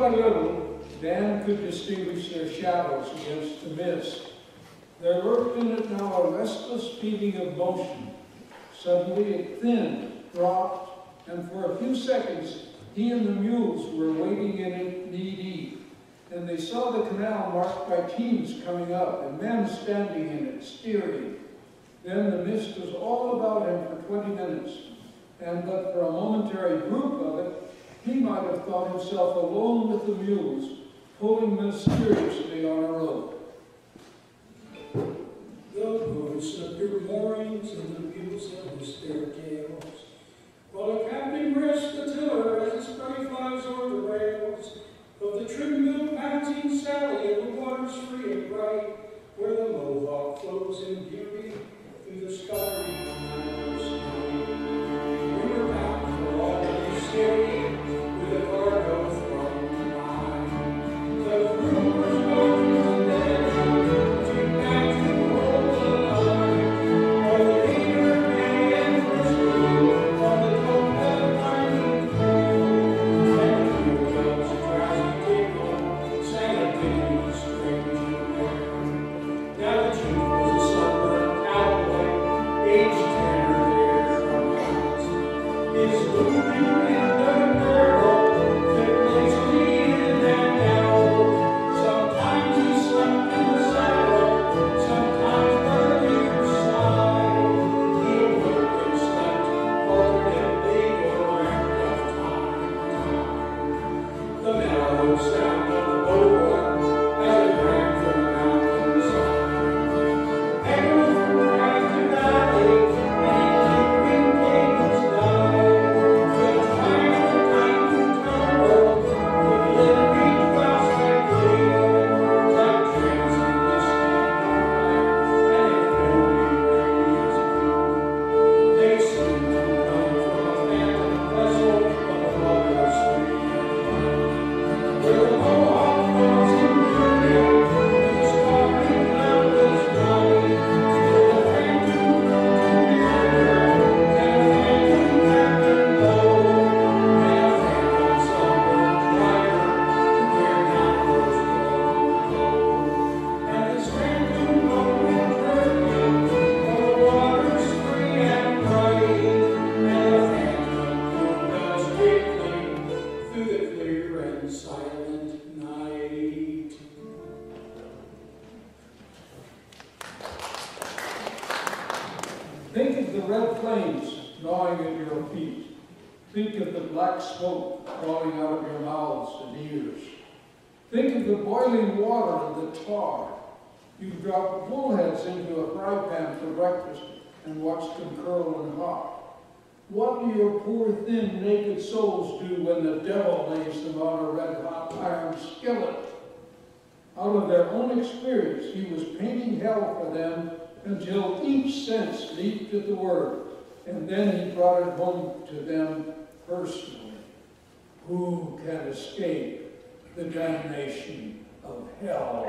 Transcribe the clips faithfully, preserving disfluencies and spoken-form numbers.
by little, Dan could distinguish their shadows against the mist. There lurked in it now a restless feeling of motion. Suddenly it thinned, dropped, and for a few seconds he and the mules were wading in it knee-deep. And they saw the canal marked by teams coming up and men standing in it, steering. Then the mist was all about him for twenty minutes, and but for a momentary group of it, he might have thought himself alone with the mules, pulling mysteriously on a rope. The boats at their moorings and the mules have their tails, while the captain rests the tiller as the spray flies o'er the rails of the trim-built panting Sally, and the water's free and bright, where the Mohawk flows in beauty through the starry night. We were bound for Albany City with a cargo from the mine. The crew was going there to back to hold the line, while the leader May and Frisco on the top of the winding trail, and the new bells drowsy tinkle sang a ditty strange in air. Now the chief was a sunburned cowboy, aged ten years from house. His moving in the Garrow fit lazily in and out. Sometimes he slept in the saddle, sometimes burning beside. He awoke and slept alternately or ramped of time to time. The mellow sound of the boat as it rang from the mountainside echoed from crag to valley, and echoing cadence died. The time of time to tumble, the glitter beat fast and clear, like transient listening moonlight, and a floating radiance blue. They seemed to come from a phantom vessel of a water stream, where the Mohawk flows in beauty, and the starry cloudless night, till the phantom grew together, and a phantom captain low, and a phantom slumbered driver, where downwards go. And this phantom rolling drifting o'er waters free and bright, and the phantom pulled us quickly through the clear and silent night. Think of the red flames gnawing at your feet. Think of the black smoke crawling out of your mouths and ears. Think of the boiling water and the tar. You've dropped bullheads into a fry pan for breakfast and watched them curl and hot. What do your poor, thin, naked souls do when the devil lays them on a red-hot iron skillet? Out of their own experience, he was painting hell for them until each sense leaped at the word, and then he brought it home to them personally. Who can escape the damnation of hell?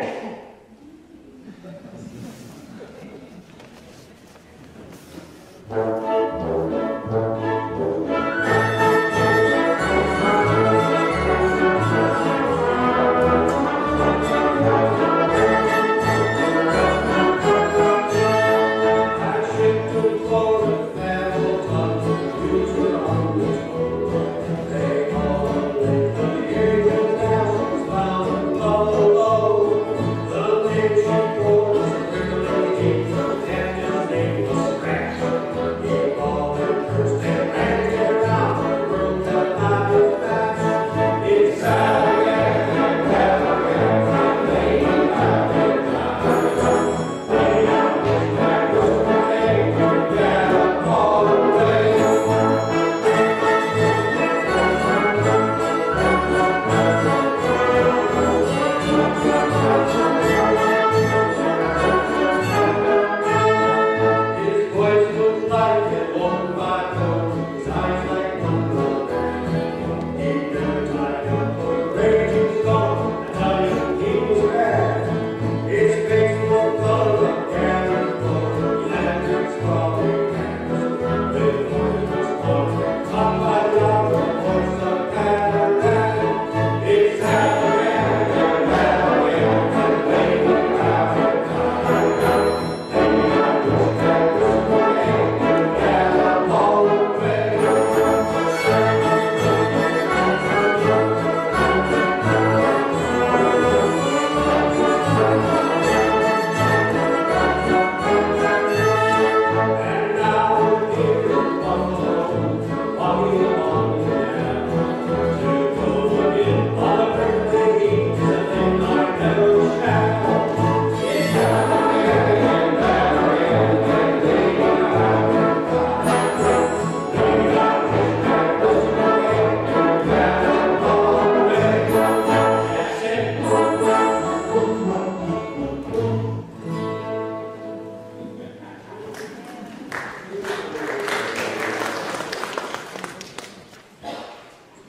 It's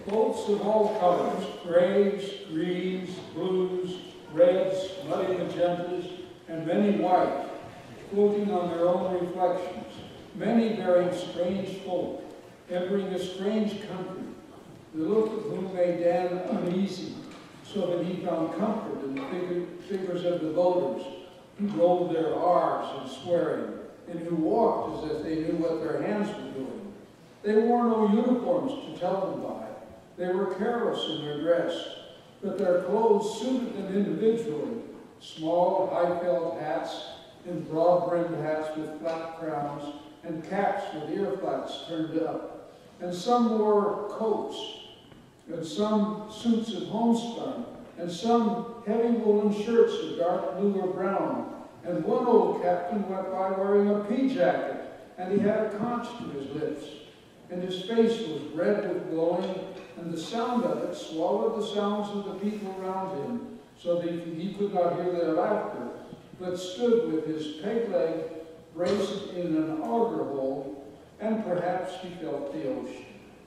Boats of all colors, grays, greens, blues, reds, muddy magentas, and many white, floating on their own reflections, many bearing strange folk, entering a strange country, the look of whom made Dan uneasy, so that he found comfort in the figure, figures of the boaters, who rolled their R's and swearing, and who walked as if they knew what their hands were doing. They wore no uniforms to tell them by. They were careless in their dress, but their clothes suited them individually. Small, high felt hats, and broad-brimmed hats with flat crowns, and caps with ear flaps turned up. And some wore coats, and some suits of homespun, and some heavy woolen shirts of dark blue or brown. And one old captain went by wearing a pea jacket, and he had a conch to his lips. And his face was red with glowing, and the sound of it swallowed the sounds of the people around him, so that he could not hear their laughter, but stood with his peg leg braced in an auger hole, and perhaps he felt the ocean.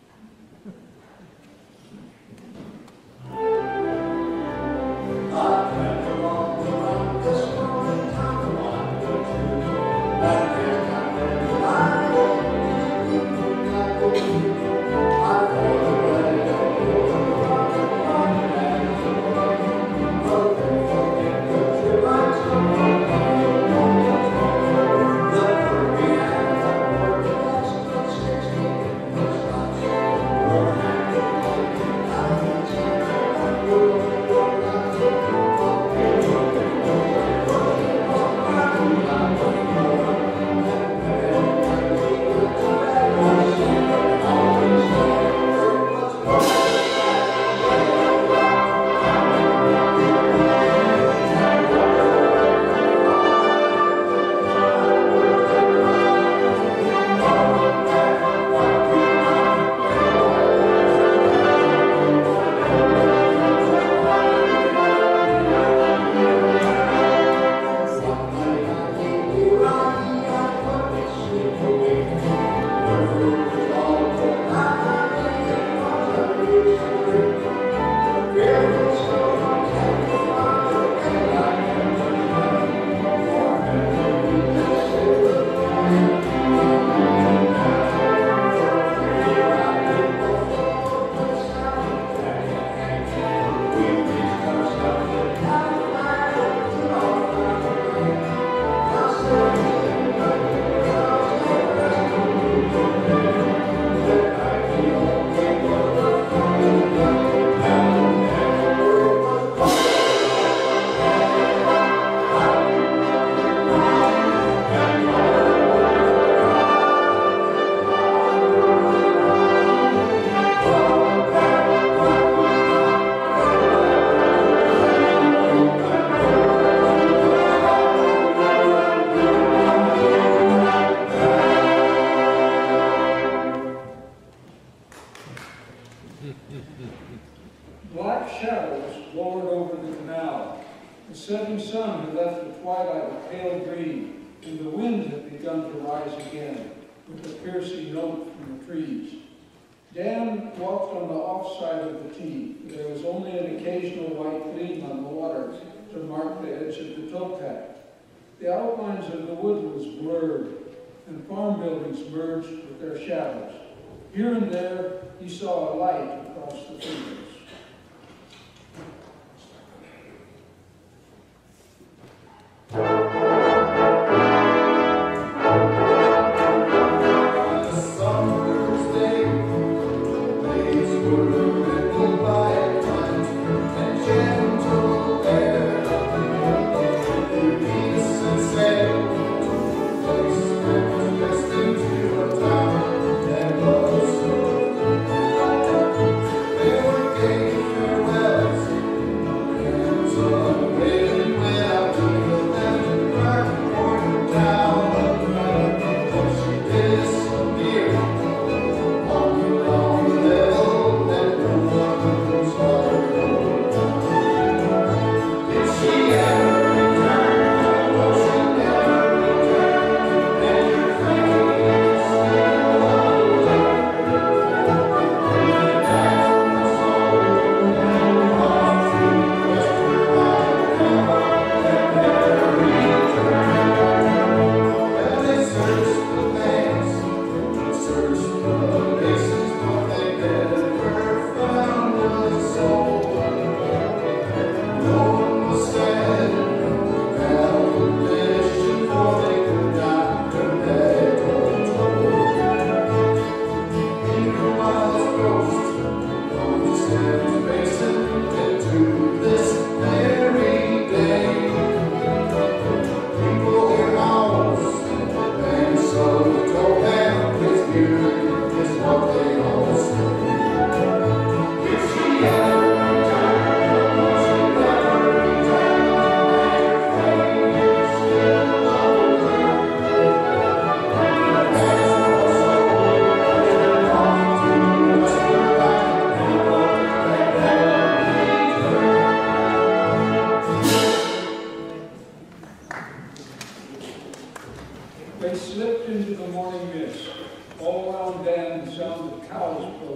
I can't walk around this morning, time to walk the truth. I can't come in, I won't, I won't. The outlines of the woodlands blurred, and farm buildings merged with their shadows. Here and there, he saw a light across the fields. They were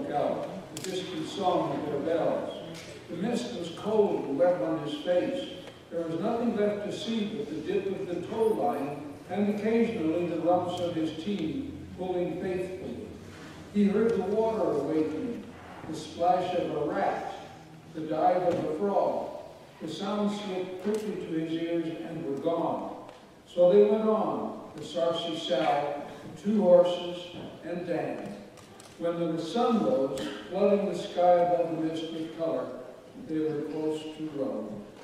broke out, the distant song of their bells. The mist was cold and wet on his face. There was nothing left to see but the dip of the tow line and occasionally the rumps of his team pulling faithfully. He heard the water awakening, the splash of a rat, the dive of a frog. The sounds slipped quickly to his ears and were gone. So they went on, the Sarcy Sal, two horses, and Dan. When the sun rose, flooding the sky above the mist with color, they were close to Rome.